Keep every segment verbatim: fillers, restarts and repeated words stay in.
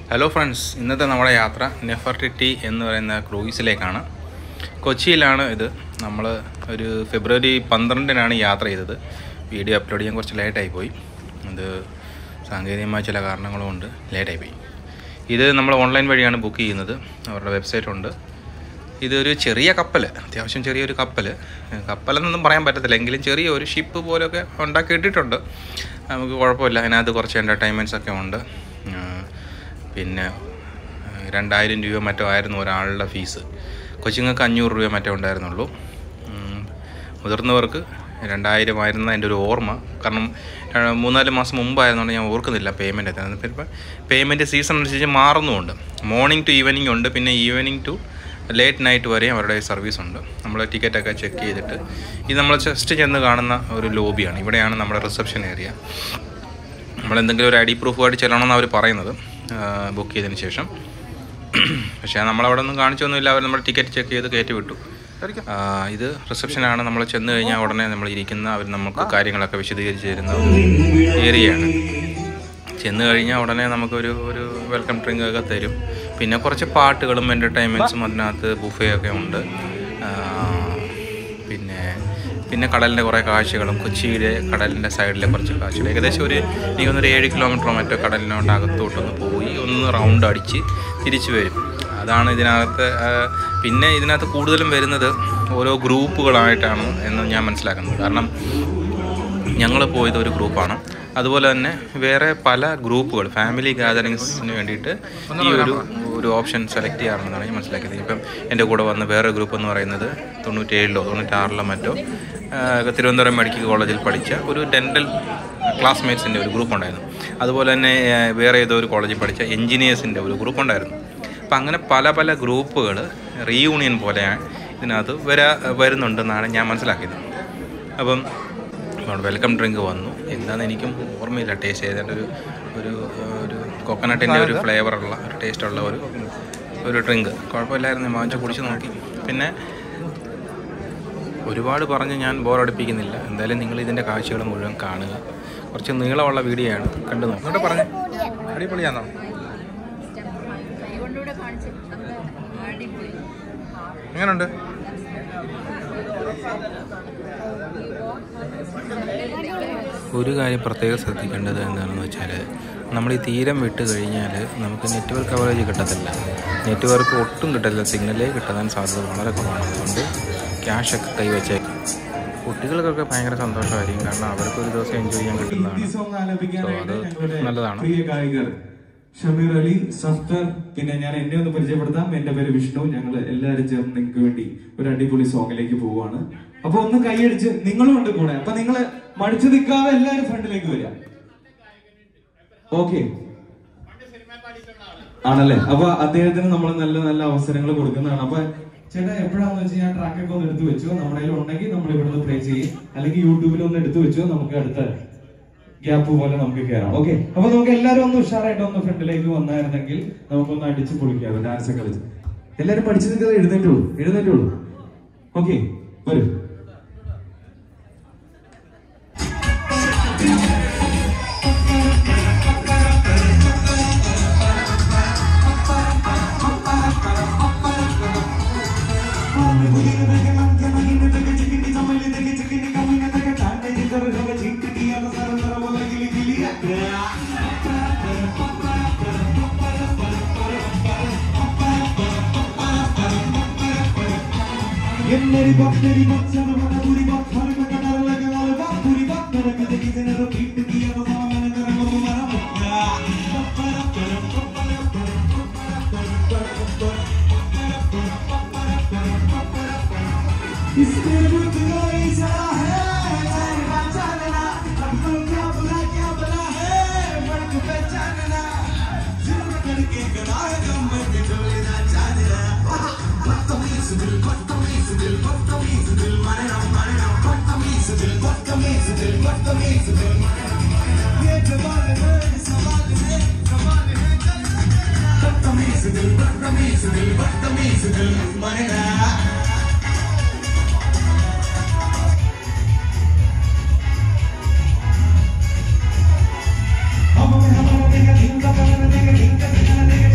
Hello friends, ഇന്നത്തെ നമ്മുടെ യാത്ര നെഫർട്ടിറ്റി എന്ന് പറയുന്ന ക്രൂയിസിലേക്കാണ്. കൊച്ചിയിലാണ് ഇത്. നമ്മൾ ഒരു ഫെബ്രുവരി പന്ത്രണ്ടിനാണ് യാത്ര ചെയ്തത്. വീഡിയോ അപ്ലോഡ് ചെയ്യാൻ കുറച്ച് ലേറ്റായി പോയി. അത് സാങ്കേതികമായ ചില കാരണങ്ങൾ കൊണ്ട് ലേറ്റായി പോയി. ഇത് നമ്മൾ ഓൺലൈൻ വഴിയാണ് ബുക്ക് ചെയ്യുന്നത്. അവരുടെ വെബ്സൈറ്റ് ഉണ്ട്. ഇതൊരു ചെറിയ കപ്പൽ, അത്യാവശ്യം ചെറിയൊരു കപ്പൽ. കപ്പലെന്നൊന്നും പറയാൻ പറ്റത്തില്ല, എങ്കിലും ചെറിയൊരു ഷിപ്പ് പോലെയൊക്കെ ഉണ്ടാക്കിയിട്ടിട്ടുണ്ട്. നമുക്ക് കുഴപ്പമില്ല. അതിനകത്ത് കുറച്ച് എൻ്റർടൈൻമെൻറ്റ്സ് ഒക്കെ ഉണ്ട്. പിന്നെ രണ്ടായിരം രൂപ മറ്റോ ആയിരുന്നു ഒരാളുടെ ഫീസ്. കൊച്ചുങ്ങൾക്ക് അഞ്ഞൂറ് രൂപ മറ്റോ ഉണ്ടായിരുന്നുള്ളൂ. മുതിർന്നവർക്ക് രണ്ടായിരം ആയിരുന്നു എൻ്റെ ഒരു ഓർമ്മ. കാരണം മൂന്നാല് മാസം മുമ്പായിരുന്നുകൊണ്ട് ഞാൻ ഓർക്കുന്നില്ല പേയ്മെൻറ്റ് എത്തുന്നത്. ഇപ്പം പേയ്മെൻറ്റ് സീസൺ അനുസരിച്ച് മാറുന്നുമുണ്ട്. മോർണിംഗ് ടു ഈവനിങ് ഉണ്ട്, പിന്നെ ഈവനിങ് ടു ലേറ്റ് നൈറ്റ് വരെ അവരുടെ സർവീസ് ഉണ്ട്. നമ്മൾ ടിക്കറ്റൊക്കെ ചെക്ക് ചെയ്തിട്ട് ഇത് നമ്മൾ ജസ്റ്റ് ചെന്ന് കാണുന്ന ഒരു ലോബിയാണ്. ഇവിടെയാണ് നമ്മുടെ റിസപ്ഷൻ ഏരിയ. നമ്മളെന്തെങ്കിലും ഒരു ഐ ഡി പ്രൂഫുമായിട്ട് ചെല്ലണമെന്ന് അവർ പറയുന്നത് ബുക്ക് ചെയ്തതിന് ശേഷം. പക്ഷേ നമ്മളവിടെ ഒന്നും കാണിച്ചൊന്നുമില്ല. അവർ നമ്മൾ ടിക്കറ്റ് ചെക്ക് ചെയ്ത് കയറ്റി വിട്ടു. ഇത് റിസപ്ഷനാണ്. നമ്മൾ ചെന്ന് കഴിഞ്ഞാൽ ഉടനെ നമ്മൾ ഇരിക്കുന്ന അവർ നമുക്ക് കാര്യങ്ങളൊക്കെ വിശദീകരിച്ച് തരുന്ന ഒരു ഏരിയയാണ്. ചെന്ന് കഴിഞ്ഞാൽ ഉടനെ നമുക്കൊരു ഒരു വെൽക്കം ഡ്രിങ്ക് ഒക്കെ തരും. പിന്നെ കുറച്ച് പാട്ടുകളും എൻ്റർടൈൻമെൻറ്റ്സും അതിനകത്ത് ബുഫേ ഉണ്ട്. പിന്നെ പിന്നെ കടലിൻ്റെ കുറേ കാഴ്ചകളും, കൊച്ചിയിലെ കടലിൻ്റെ സൈഡിലെ കുറച്ച് കാഴ്ചകൾ. ഏകദേശം ഒരു എനിക്കൊന്നൊരു ഏഴ് കിലോമീറ്ററോ മറ്റോ കടലിനോട് അകത്തോട്ടൊന്ന് പോയി ഒന്ന് റൗണ്ട് അടിച്ച് തിരിച്ചു വരും. അതാണ് ഇതിനകത്ത്. പിന്നെ ഇതിനകത്ത് കൂടുതലും വരുന്നത് ഓരോ ഗ്രൂപ്പുകളായിട്ടാണ് എന്ന് ഞാൻ മനസ്സിലാക്കുന്നത്. കാരണം ഞങ്ങൾ പോയത് ഒരു ഗ്രൂപ്പാണ്. അതുപോലെ തന്നെ വേറെ പല ഗ്രൂപ്പുകൾ ഫാമിലി ഗാദറിങ്സിന് വേണ്ടിയിട്ട് ഈ ഒരു ഒരു ഓപ്ഷൻ സെലക്ട് ചെയ്യാറുണ്ടെന്നാണ് ഞാൻ മനസ്സിലാക്കിയത്. ഇപ്പം എൻ്റെ കൂടെ വന്ന വേറെ ഗ്രൂപ്പ് എന്ന് പറയുന്നത് തൊണ്ണൂറ്റേഴിലോ തൊണ്ണൂറ്റാറിലോ മറ്റോ തിരുവനന്തപുരം മെഡിക്കൽ കോളേജിൽ പഠിച്ച ഒരു ഡെൻ്റൽ ക്ലാസ്മേറ്റ്സിൻ്റെ ഒരു ഗ്രൂപ്പ് ഉണ്ടായിരുന്നു. അതുപോലെ തന്നെ വേറെ ഏതോ ഒരു കോളേജിൽ പഠിച്ച എൻജിനീയേഴ്സിൻ്റെ ഒരു ഗ്രൂപ്പ് ഉണ്ടായിരുന്നു. അപ്പം അങ്ങനെ പല പല ഗ്രൂപ്പുകൾ റീയൂണിയൻ പോലെ ഇതിനകത്ത് വരാ വരുന്നുണ്ടെന്നാണ് ഞാൻ മനസ്സിലാക്കിയത്. അപ്പം വെൽക്കം ഡ്രിങ്ക് വന്നു. എന്താണെന്ന് എനിക്കും ഓർമ്മയില്ല. ടേസ്റ്റ് ചെയ്തതിൻ്റെ ഒരു ഒരു ഒരു കോക്കനട്ടിൻ്റെ ഒരു ഫ്ലേവറുള്ള ഒരു ടേസ്റ്റുള്ള ഒരു ഒരു ഡ്രിങ്ക് കുഴപ്പമില്ലായിരുന്നു. വാങ്ങിച്ച് കുടിച്ച് നോക്കി. പിന്നെ ഒരുപാട് പറഞ്ഞ് ഞാൻ ബോറടിപ്പിക്കുന്നില്ല. എന്തായാലും നിങ്ങൾ ഇതിൻ്റെ കാഴ്ചകൾ മുഴുവൻ കാണുക. കുറച്ച് നീളമുള്ള വീഡിയോ ആണ്, കണ്ടു നോക്കാം. എന്നിട്ട് പറഞ്ഞേ, അടിപൊളിയാണോ? എങ്ങനെയുണ്ട്? ഒരു കാര്യം പ്രത്യേകം ശ്രദ്ധിക്കേണ്ടത് എന്താണെന്ന് വെച്ചാൽ, നമ്മൾ ഈ തീരം വിട്ട് കഴിഞ്ഞാൽ നമുക്ക് നെറ്റ്വർക്ക് കവറേജ് കിട്ടത്തില്ല. നെറ്റ്വർക്ക് ഒട്ടും കിട്ടത്തില്ല. സിഗ്നലേ കിട്ടാൻ സാധ്യത വളരെ കുറവാണ്. അതുകൊണ്ട് ക്യാഷൊക്കെ കൈവച്ചേക്കും. കുട്ടികൾക്കൊക്കെ ഭയങ്കര സന്തോഷമായിരിക്കും. കാരണം അവർക്ക് ഒരു ദിവസം എൻജോയ് ചെയ്യാൻ കിട്ടുന്നതാണ്. സോ അത് നല്ലതാണ്. ഷമീർ അലി, സഫ്തർ, പിന്നെ ഞാൻ എന്നെ ഒന്ന് പരിചയപ്പെടുത്താം. എന്റെ പേര് വിഷ്ണു. ഞങ്ങൾ എല്ലാവരും ചേർന്ന് നിങ്ങൾക്ക് വേണ്ടി ഒരു അടിപൊളി സോങ്ങിലേക്ക് പോവാണ്. അപ്പൊ ഒന്ന് കൈയടിച്ച് നിങ്ങളും ഉണ്ട് കൂടെ. അപ്പൊ നിങ്ങള് മടിച്ചു നിൽക്കാതെ എല്ലാവരും ഫ്രണ്ടിലേക്ക് വരിക. ഓക്കെ ആണല്ലേ? അപ്പൊ അദ്ദേഹത്തിന് നമ്മൾ നല്ല നല്ല അവസരങ്ങൾ കൊടുക്കുന്നതാണ്. അപ്പൊ ചേട്ടാ എപ്പോഴാന്ന് വെച്ചാൽ ഞാൻ ട്രാക്കൊക്കെ ഒന്ന് എടുത്തു വെച്ചോ. നമ്മുടെ ഉണ്ടെങ്കിൽ നമ്മൾ ഇവിടുന്ന് പ്ലേ ചെയ്യും, അല്ലെങ്കിൽ യൂട്യൂബിൽ ഒന്ന് എടുത്തു വെച്ചോ. നമുക്ക് അടുത്ത ഗ്യാപ്പ് പോലെ നമുക്ക് കയറാം. ഓക്കെ, അപ്പൊ നമുക്ക് എല്ലാവരും ഒന്ന് ഉഷാറായിട്ട് ഒന്ന് ഫ്രണ്ടിലേക്ക് വന്നായിരുന്നെങ്കിൽ നമുക്കൊന്ന് അടിച്ച് പൊളിക്കാം. ഡാൻസ് ഒക്കെ കളിച്ച് എല്ലാവരും പഠിച്ചു നിൽക്കാതെ എഴുന്നേറ്റുള്ളൂ എഴുന്നേറ്റുള്ളൂ ഓക്കെ, വരൂ. मेरी बात तेरी बात सब बड़ा पूरी बात हर में कटार लगे वाले बात पूरी बात कर के देखी तेरे तो कीट किया तो मैंने तेरे को मारा इस तेरे को तुम्हारी सरा है तेरी बात जानना हमको क्या बुला क्या बुला है बड़ को पहचानना जिंदा करके गदा है कम में बिजली ना जानना बदतमीज दिल बदतमीज दिल बदतमीज दिल मारे ना मारे ना बदतमीज दिल बदतमीज दिल बदतमीज दिल ये जवान है सवाल है सवाल है बदतमीज दिल बदतमीज दिल बदतमीज दिल मारे ना हम हमारा देखा दिन का दिन का दिन का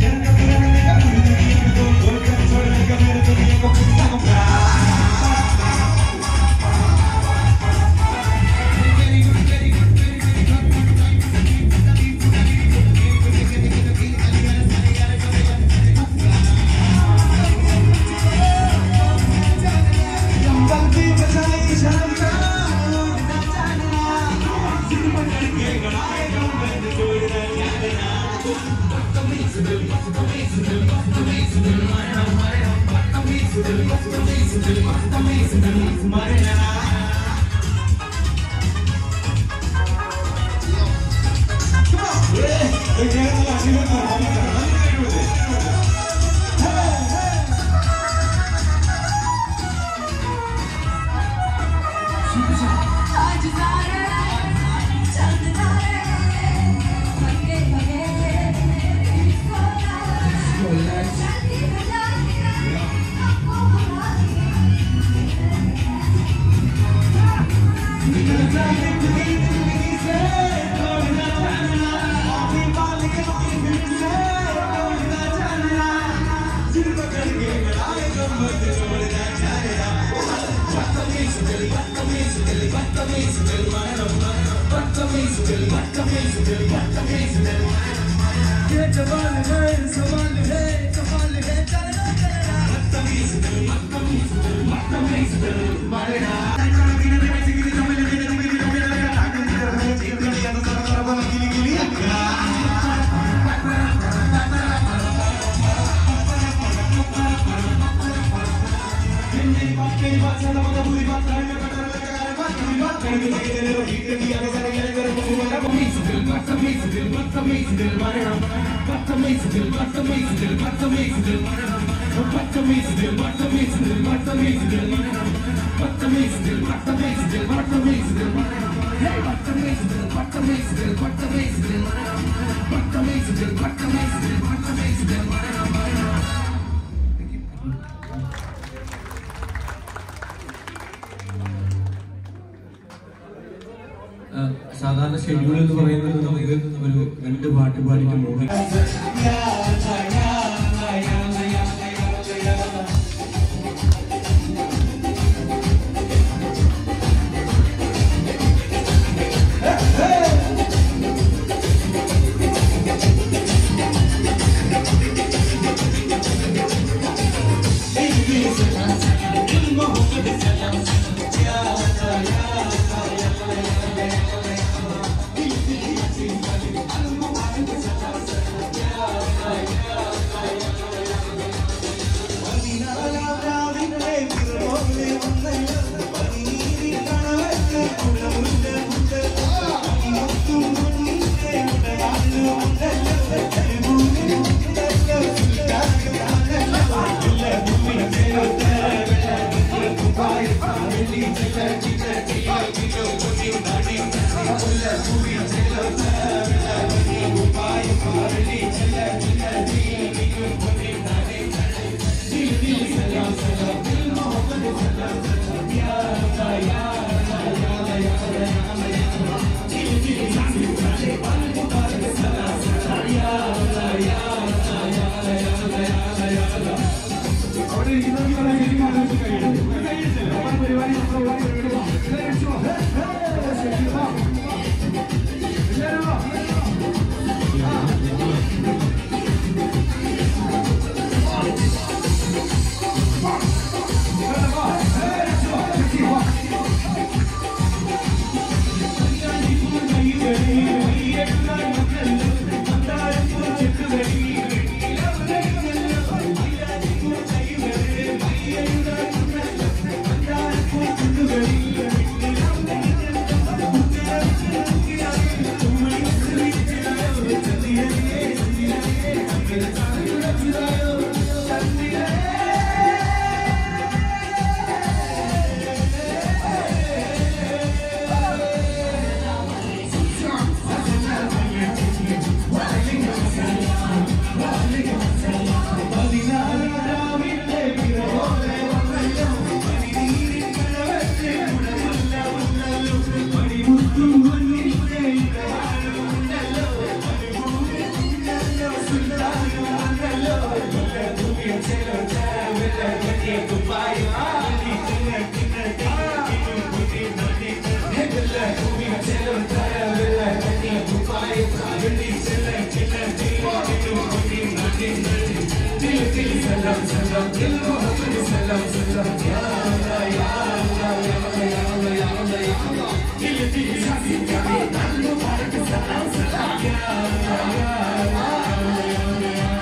സാധാരണ ഷെഡ്യൂൾ എന്ന് പറയുന്നത് നമുക്ക് ഒരു രണ്ട് പാട്ട് പാടിയിട്ട് മൂന്ന് Yeah.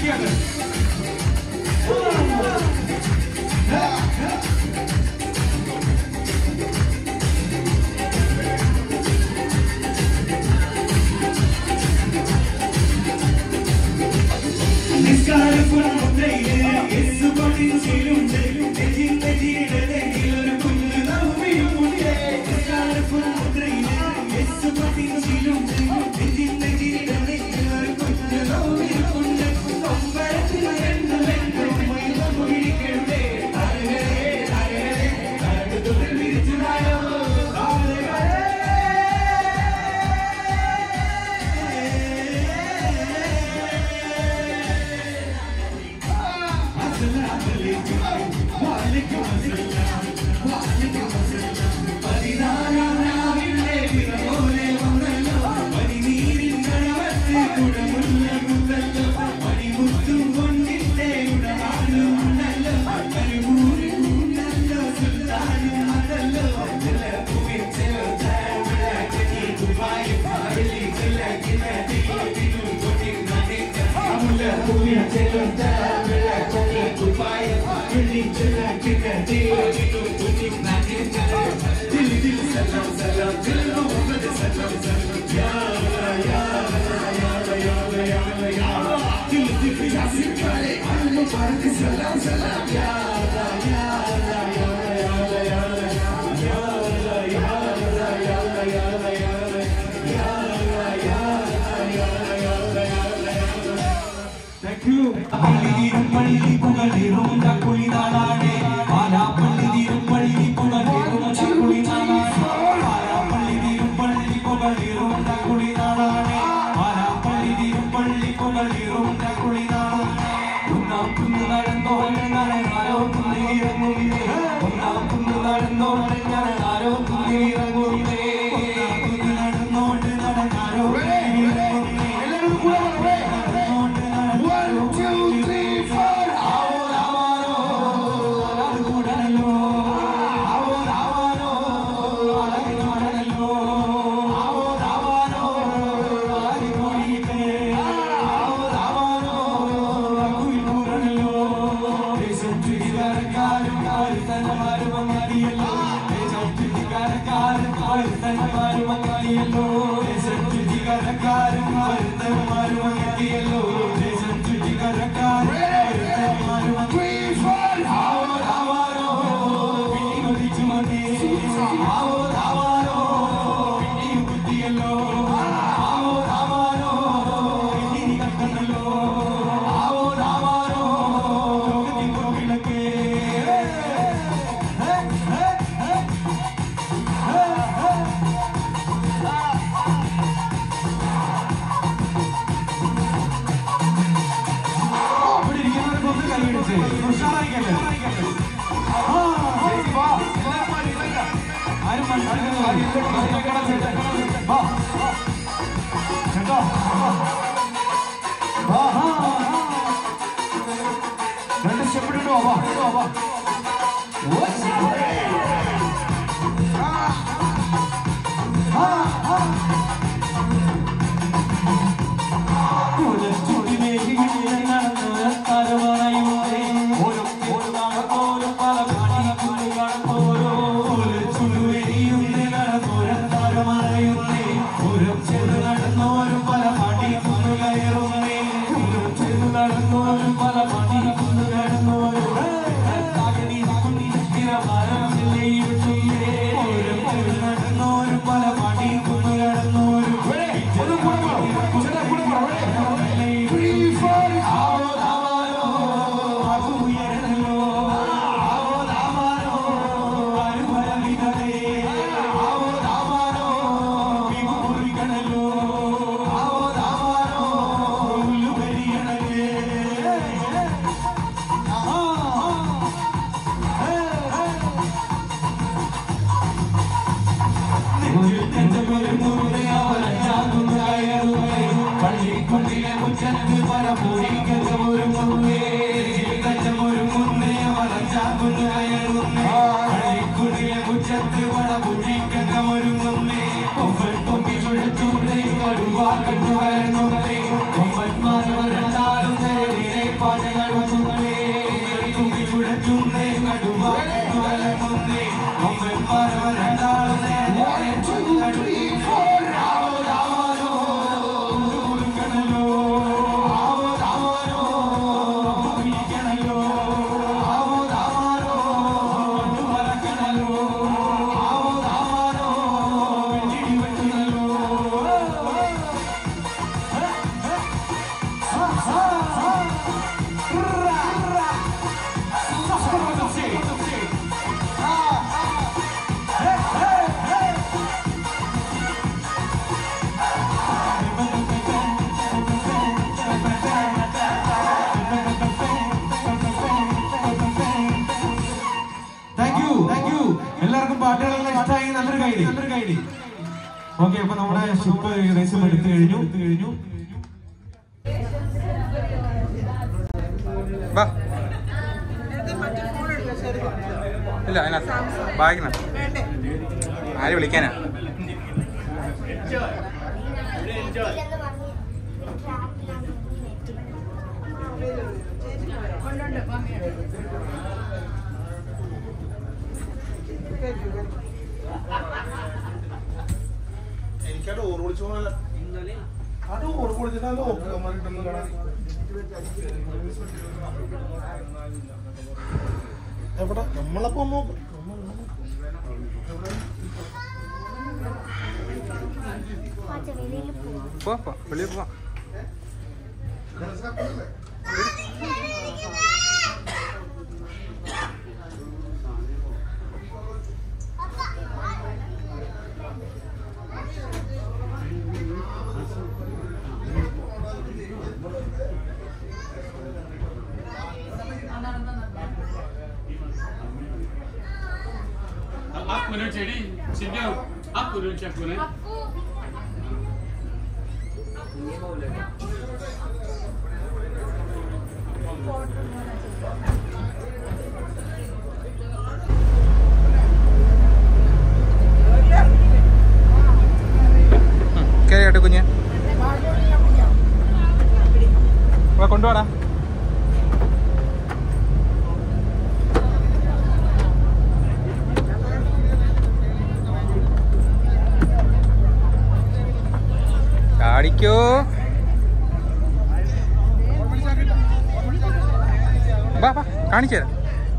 Come on, എല്ലാവർക്കും പാട്ടുകളെല്ലാം ഇഷ്ടമായി. നല്ലൊരു കൈഡി നല്ലൊരു കൈഡി ഓക്കെ. അപ്പൊ നമ്മുടെ ഷിപ്പ് ഏകദേശം എടുത്തു കഴിഞ്ഞു എടുത്തു കഴിഞ്ഞു ഇല്ല അതിനകത്ത് ബാഗിനകത്ത് ആര് വിളിക്കാനാ? എനിക്കത് ഓർ വിളിച്ചോ അത് ഓർ വിളിച്ചിട്ടാണ് എവിടെ നമ്മളപ്പോ പോവാ വെളിയിൽ പോവാം. Aku jadi sini aku dulu cek mana. കേട്ടോ കുഞ്ഞ് കൊണ്ടുപോടാ. കാണിക്കോ വാ വാ കാണിച്ചു തരാം.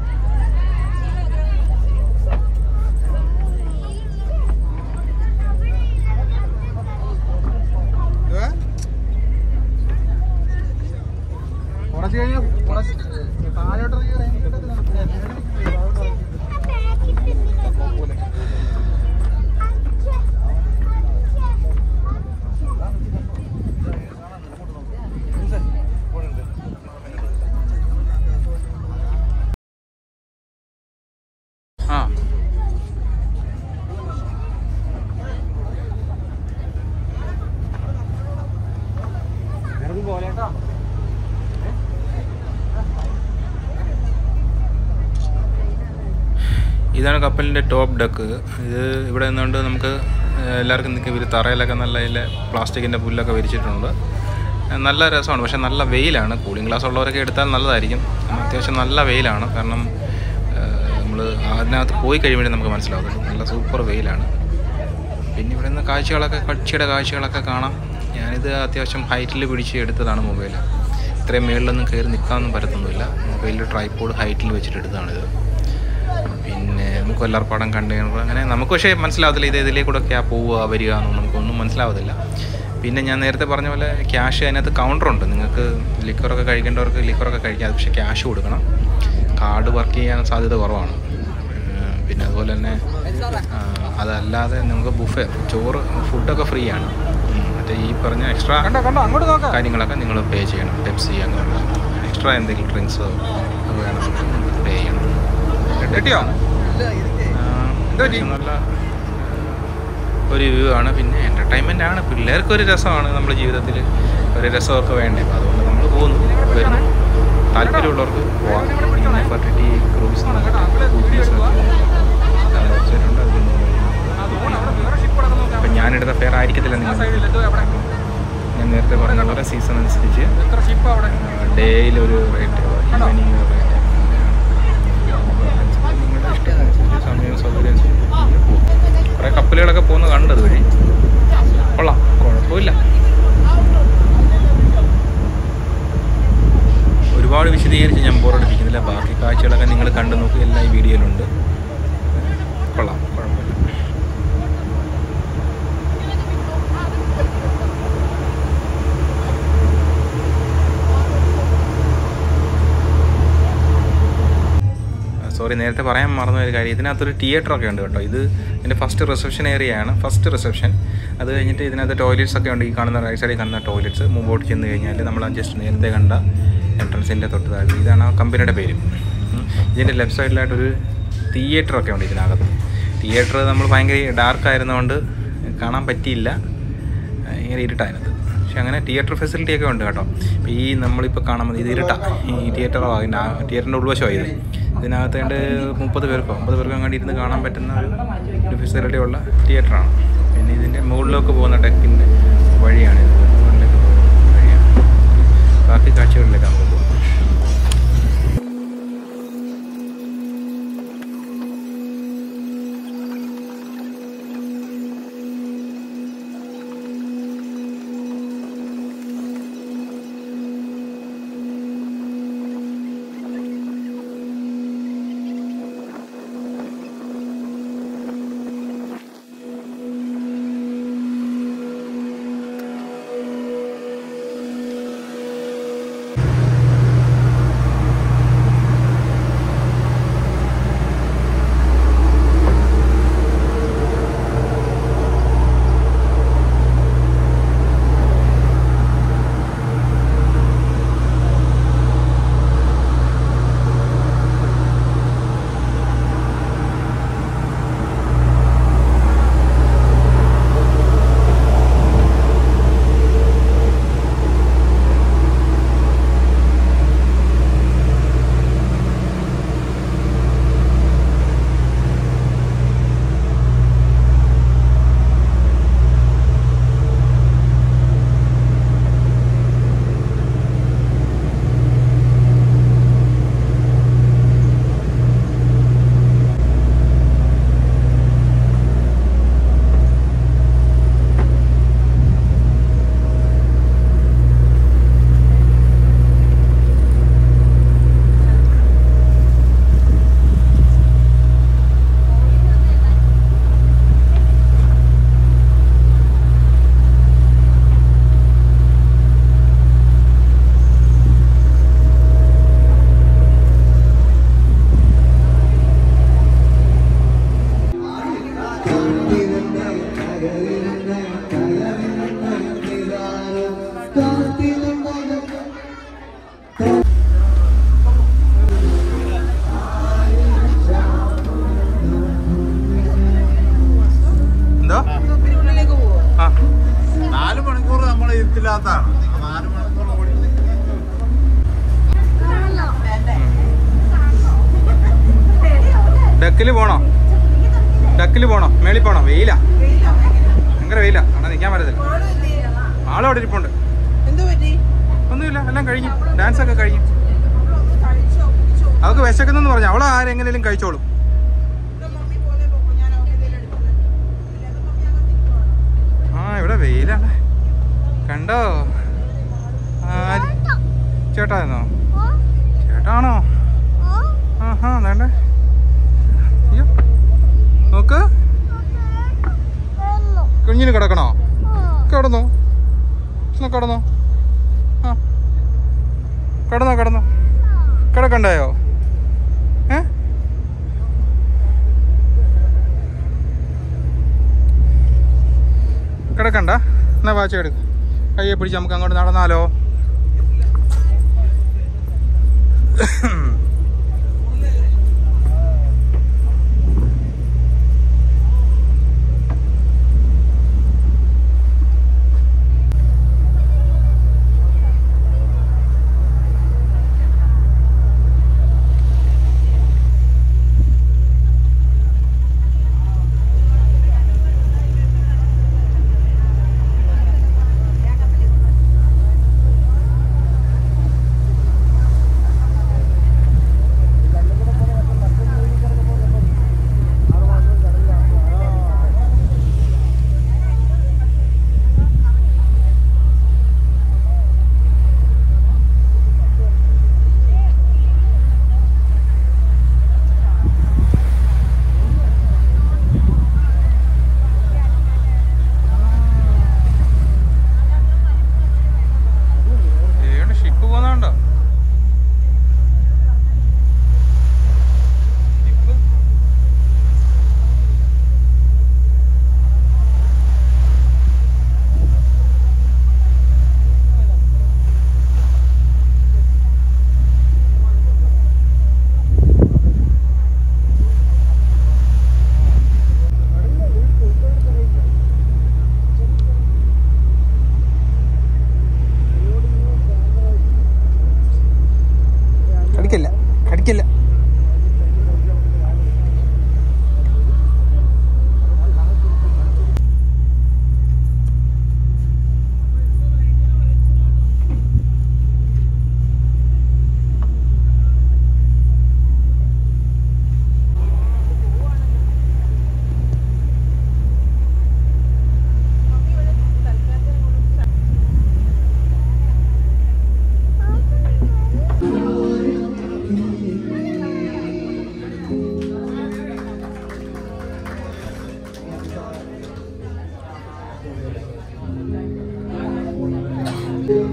കുറച്ച് കഴിഞ്ഞ് കുറച്ച് താഴോട്ട് ആ പോലെട്ടോ. ഇതാണ് കപ്പലിൻ്റെ ടോപ്പ് ഡെക്ക്. ഇത് ഇവിടെ നിന്നുകൊണ്ട് നമുക്ക് എല്ലാവർക്കും നിൽക്കും. ഇവർ തറയിലൊക്കെ നല്ല ഇതിൽ പ്ലാസ്റ്റിക്കിൻ്റെ പുല്ലൊക്കെ വിരിച്ചിട്ടുണ്ട്. നല്ല രസമാണ്. പക്ഷേ നല്ല വെയിലാണ്. കൂളിംഗ് ഗ്ലാസ് ഉള്ളവരൊക്കെ എടുത്താൽ നല്ലതായിരിക്കും. അത്യാവശ്യം നല്ല വെയിലാണ്. കാരണം നമ്മൾ അതിനകത്ത് പോയി കഴിയുമ്പോഴേ നമുക്ക് മനസ്സിലാവുള്ളൂ. നല്ല സൂപ്പർ വെയിലാണ്. പിന്നെ ഇവിടെ നിന്ന് കാഴ്ചകളൊക്കെ പക്ഷിയുടെ കാഴ്ചകളൊക്കെ കാണാം. ഞാനിത് അത്യാവശ്യം ഹൈറ്റിൽ പിടിച്ച് എടുത്തതാണ് മൊബൈൽ. ഇത്രയും മേളിലൊന്നും കയറി നിൽക്കാനൊന്നും പറ്റത്തൊന്നുമില്ല. മൊബൈലിൽ ട്രൈപോഡ് ഹൈറ്റിൽ വെച്ചിട്ട് എടുത്തതാണിത്. പിന്നെ നമുക്ക് വല്ലാർപ്പാടം കണ്ടെയ്നർ അങ്ങനെ നമുക്ക് പക്ഷേ മനസ്സിലാവത്തില്ല ഇത് ഇതിലേക്കൂടെയൊക്കെയാ പോവുക വരിക എന്നൊന്നും നമുക്കൊന്നും മനസ്സിലാവത്തില്ല. പിന്നെ ഞാൻ നേരത്തെ പറഞ്ഞ പോലെ ക്യാഷ് അതിനകത്ത് കൗണ്ടറുണ്ട്. നിങ്ങൾക്ക് ലിക്കറൊക്കെ കഴിക്കേണ്ടവർക്ക് ലിക്കറൊക്കെ കഴിക്കാം. പക്ഷേ ക്യാഷ് കൊടുക്കണം. കാർഡ് വർക്ക് ചെയ്യാൻ സാധ്യത കുറവാണ്. പിന്നെ അതുപോലെ തന്നെ അതല്ലാതെ നമുക്ക് ബുഫേ ചോറ് ഫുഡൊക്കെ ഫ്രീ ആണ്. മറ്റേ ഈ പറഞ്ഞ എക്സ്ട്രാ കാര്യങ്ങളൊക്കെ നിങ്ങൾ പേ ചെയ്യണം. പെപ്സി അങ്ങനെയുള്ള എക്സ്ട്രാ എന്തെങ്കിലും ഡ്രിങ്ക്സോ അത് വേണം പേ ചെയ്യണം. കിട്ടിയോ? നല്ല ഒരു വ്യൂ ആണ്. പിന്നെ എൻ്റർടൈൻമെൻ്റ് ആണ്. പിള്ളേർക്കൊരു രസമാണ്. നമ്മുടെ ജീവിതത്തിൽ ഒരു രസമൊക്കെ വേണ്ടേ. അപ്പോൾ അതുകൊണ്ട് നമ്മൾ പോകുന്നു വരുന്നു. താല്പര്യമുള്ളവർക്ക് പോവാം. പിന്നെ ഫെർട്ടിലിറ്റി ക്രൂസ് വെച്ചിട്ടുണ്ട്. അപ്പം ഞാനെടുത്ത ഫെയർ ആയിരിക്കത്തില്ല നിങ്ങൾ. ഞാൻ നേരത്തെ പറഞ്ഞ പോലെ സീസൺ അനുസരിച്ച് ഡേയിലൊരു റേറ്റ്, ഈവനിങ് റേറ്റ്, നിങ്ങളുടെ ഇഷ്ടമനുസരിച്ച് സമയം സൗകര്യം അനുസരിച്ച് കുറേ കപ്പലുകളൊക്കെ പോകുന്നത് കണ്ടത് വഴി. കൊള്ളാം, കുഴപ്പമില്ല. ഒരുപാട് വിശദീകരിച്ച് ഞാൻ ബോറടിപ്പിക്കുന്നില്ല. ബാക്കി കാഴ്ചകളൊക്കെ നിങ്ങൾ കണ്ടു നോക്കുക, എല്ലാ ഈ വീഡിയോയിലുണ്ട്. കൊള്ളാം, കുഴപ്പമില്ല. സോറി, നേരത്തെ പറയാൻ മറന്ന ഒരു കാര്യം, ഇതിനകത്തൊരു തിയേറ്ററൊക്കെ ഉണ്ട് കേട്ടോ. ഇത് ഇതിൻ്റെ ഫസ്റ്റ് റിസപ്ഷൻ ഏരിയയാണ്, ഫസ്റ്റ് റിസപ്ഷൻ. അത് കഴിഞ്ഞിട്ട് ഇതിനകത്ത് ടോയ്ലറ്റ്സ് ഒക്കെ ഉണ്ട്. ഈ കാണുന്ന റൈറ്റ് സൈഡിൽ കാണുന്ന ടോയ്ലറ്റ്സ്. മുമ്പോട്ട് ചെന്ന് കഴിഞ്ഞാൽ നമ്മൾ ജസ്റ്റ് നേരത്തെ കണ്ട എൻട്രൻസിൻ്റെ തൊട്ട് താഴെ, ഇതാണ് ആ കമ്പനിയുടെ പേര്. ഇതിൻ്റെ ലെഫ്റ്റ് സൈഡിലായിട്ടൊരു തിയേറ്ററൊക്കെ ഉണ്ട് ഇതിനകത്ത്. തിയേറ്റർ നമ്മൾ ഭയങ്കര ഡാർക്കായിരുന്നതുകൊണ്ട് കാണാൻ പറ്റിയില്ല, ഇങ്ങനെ ഇരുട്ടായിരുന്നത്. പക്ഷെ അങ്ങനെ തിയേറ്റർ ഫെസിലിറ്റിയൊക്കെ ഉണ്ട് കേട്ടോ. ഇപ്പോൾ ഈ നമ്മളിപ്പോൾ കാണാൻ ഇത് ഇരുട്ടാ, ഈ തിയേറ്ററോ അതിൻ്റെ തിയേറ്ററിൻ്റെ ഉൾവശമാണ് ഇത്. ഇതിനകത്ത് രണ്ട് മുപ്പത് പേർക്കോ അമ്പത് പേർക്കോ അങ്ങോട്ട് ഇരുന്ന് കാണാൻ പറ്റുന്ന ഒരു ഫെസിലിറ്റി ഉള്ള തിയേറ്ററാണ്. പിന്നെ ഇതിൻ്റെ മുകളിലേക്ക് പോകുന്ന ഡെക്കിൻ്റെ വഴിയാണ് ഇത്, മുകളിലേക്ക് പോകുന്ന വഴിയാണ്. ബാക്കി കാഴ്ചകളിലേക്ക് നമുക്ക് പോകാം. ഡക്കിൽ പോണോ? ഡക്കിൽ പോണോ? മേളിൽ പോണോ? വെയില, ഭയങ്കര വെയില, അവിടെ നിൽക്കാൻ പറ്റത്തില്ല. ആളവിടെ ഇരിപ്പുണ്ട്. ഒന്നുമില്ല, എല്ലാം കഴിഞ്ഞു, ഡാൻസ് ഒക്കെ കഴിഞ്ഞു. അവൾക്ക് വിശക്കുന്നെന്ന് പറഞ്ഞു, അവളെ ആരെങ്ങനെയും കഴിച്ചോളും. ആ ഇവിടെ വെയിലാണ്, കണ്ടോ? ചേട്ടായിരുന്നോ? ചേട്ടാണോ? ആഹാ, വേണ്ടേ? അയ്യോ, നോക്ക്, കുഞ്ഞിന് കിടക്കണോ? കിടന്നോ, കിടന്നോ, ആ കിടന്നോ, കിടന്നോ, കിടക്കണ്ടായോ? ഏ കിടക്കണ്ട, എന്നാ വാച്ച എടുക്ക്, കയ്യെ പിടിച്ച് നമുക്ക് അങ്ങോട്ട് നടന്നാലോ?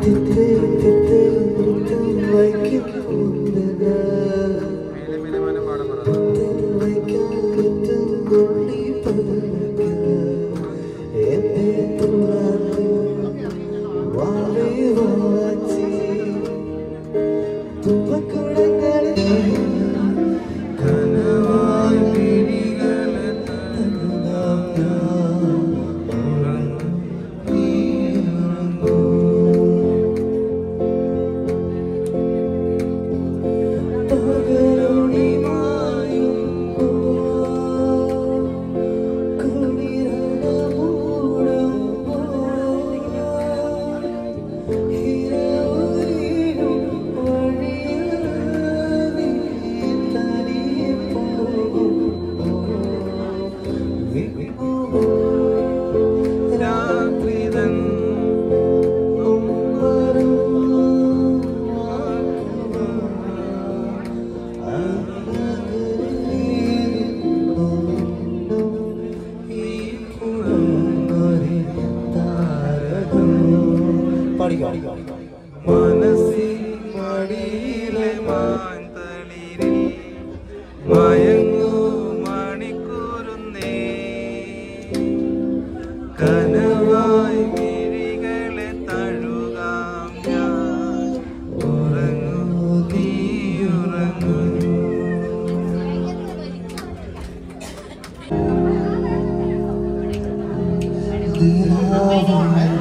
Love